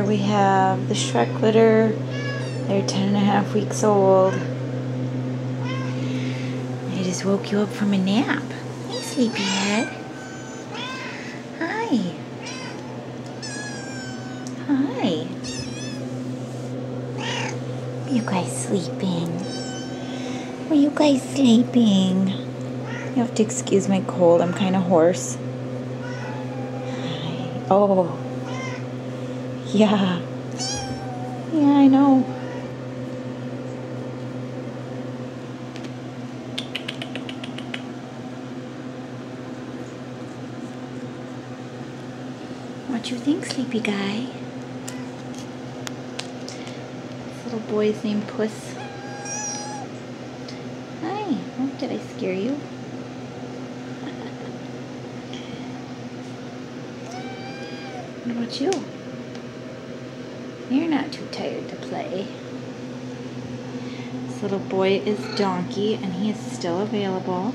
we have the Shrek litter. They're 10.5 weeks old. I just woke you up from a nap. Hey, sleepyhead. Hi. Hi. Are you guys sleeping? Are you guys sleeping? You have to excuse my cold. I'm kind of hoarse. Hi. Oh. Yeah. Yeah, I know. What you think, sleepy guy? This little boy's named Puss. Hi. Oh, did I scare you? What about you? You're not too tired to play. This little boy is Donkey, and he is still available.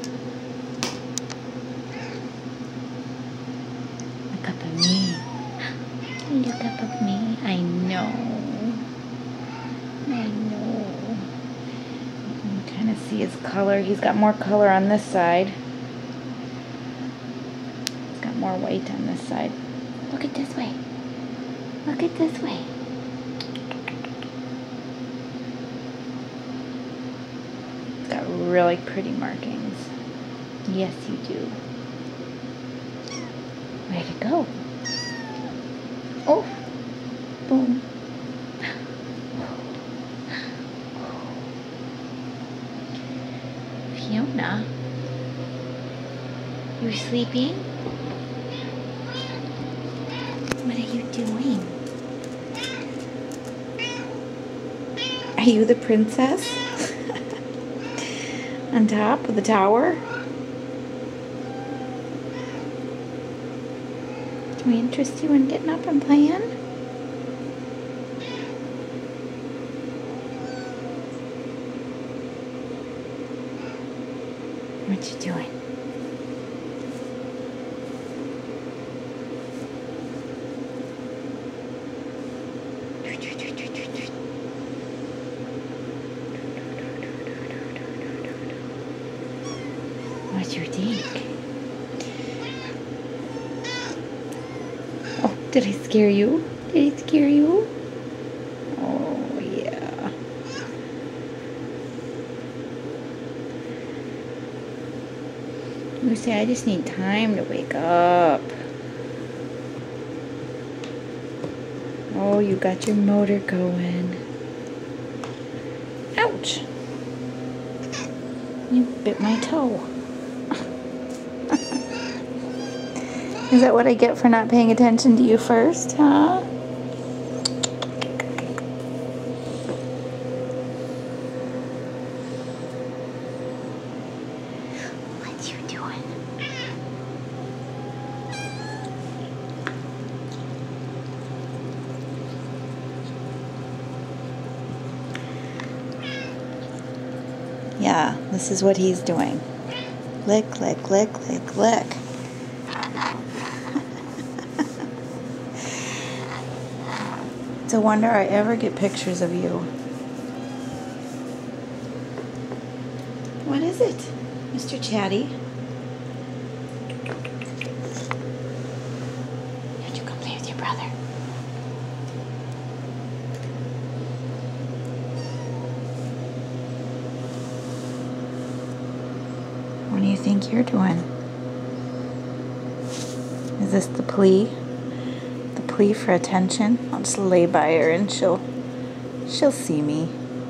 Look up at me. Look up at me. I know. I know. You can kind of see his color. He's got more color on this side. He's got more white on this side. Look at this way. Look at this way. It's got really pretty markings. Yes, you do. Where'd it go? Oh, boom. Fiona, you're sleeping? What are you doing? Are you the princess? On top of the tower? Do we interest you in getting up and playing? What you doing? What you think? Oh, did I scare you? Did I scare you? Oh, yeah. You say I just need time to wake up. Oh, you got your motor going. Ouch! You bit my toe. Is that what I get for not paying attention to you first, huh? What you doing? Yeah, this is what he's doing. Lick, lick, lick, lick, lick. It's a wonder I ever get pictures of you. What is it, Mr. Chatty? How'd you come play with your brother? What do you think you're doing? Is this the plea? Plea for attention? I'll just lay by her and she'll see me.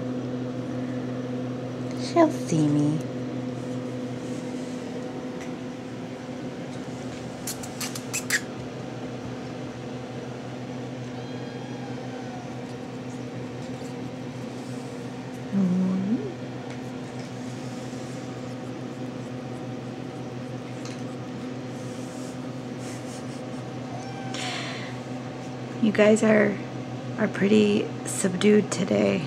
She'll see me. You guys are pretty subdued today.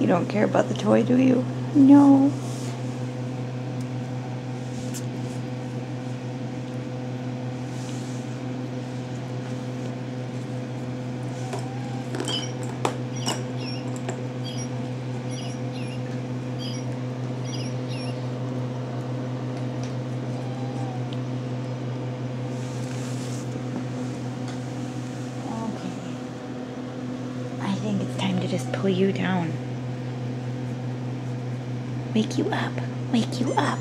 You don't care about the toy, do you? No. I think it's time to just pull you down. Wake you up. Wake you up.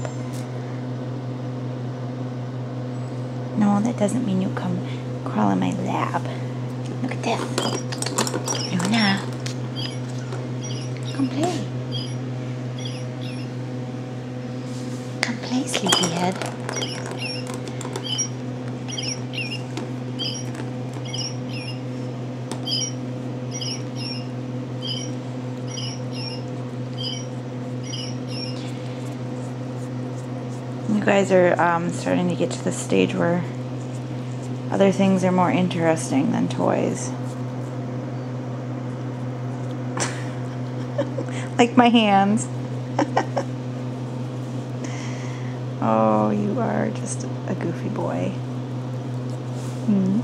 No, that doesn't mean you come crawl in my lap. Look at this. Luna. Come play. Come play, sleepyhead. You guys are starting to get to the stage where other things are more interesting than toys. Like my hands. Oh, you are just a goofy boy. Hmm.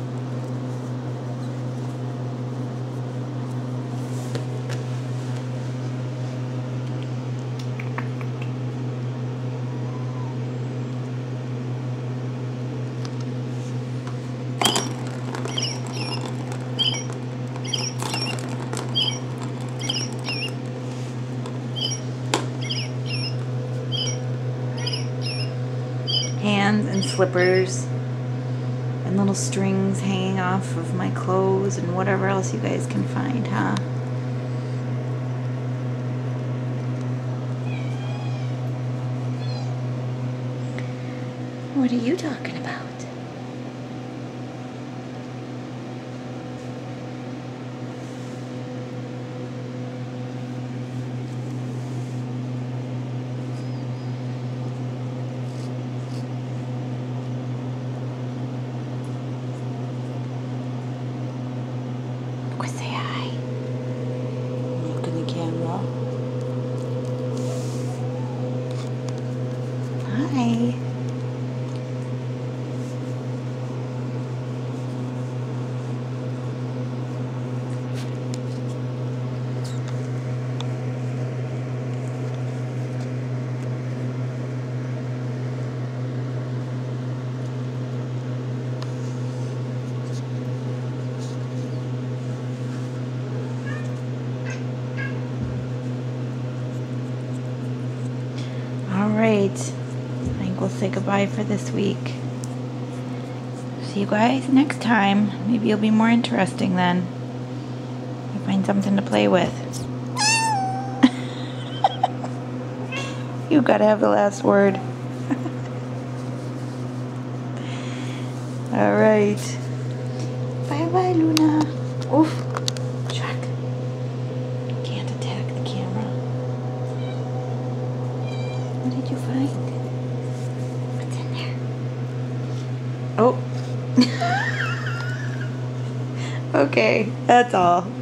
Hands and slippers and little strings hanging off of my clothes and whatever else you guys can find, huh? What are you talking about? Say hi. Look in the camera. Hi. Alright, I think we'll say goodbye for this week. See you guys next time. Maybe you'll be more interesting then. You find something to play with. You gotta have the last word. Alright. Bye-bye, Luna. Oof. Shrek. Can't attack the camera. What did you find? What's in there? Oh. Okay, that's all.